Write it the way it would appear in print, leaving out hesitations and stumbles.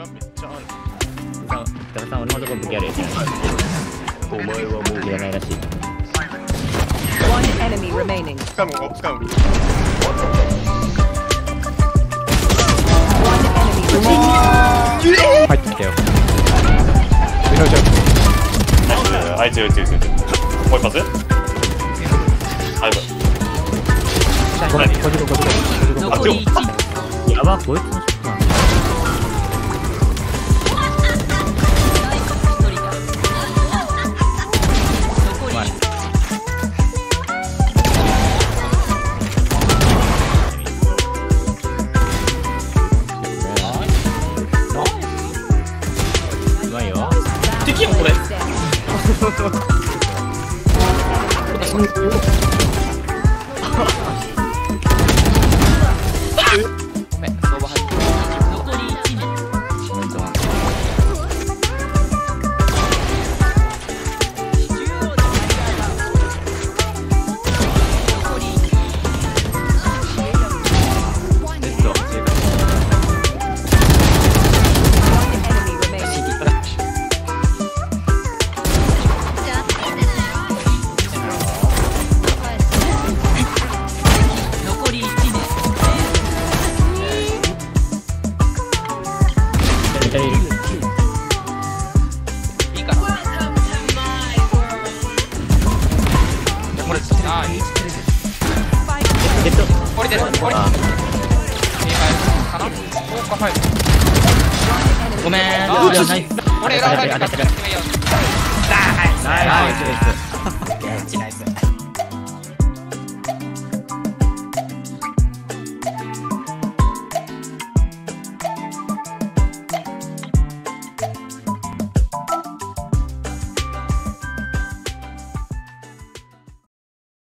がめっちゃある。 高さん、俺のとこ武器あるやつやない。お前はもういらないらしい。 One enemy remaining. 使うもん、使うもん。 One enemy remaining. 入ってきたよ。 あいつよ、もう一発やば、こいつのショットなんだ。うまいよ。 敵やんこれ。 ごめん。 俺選ばれた。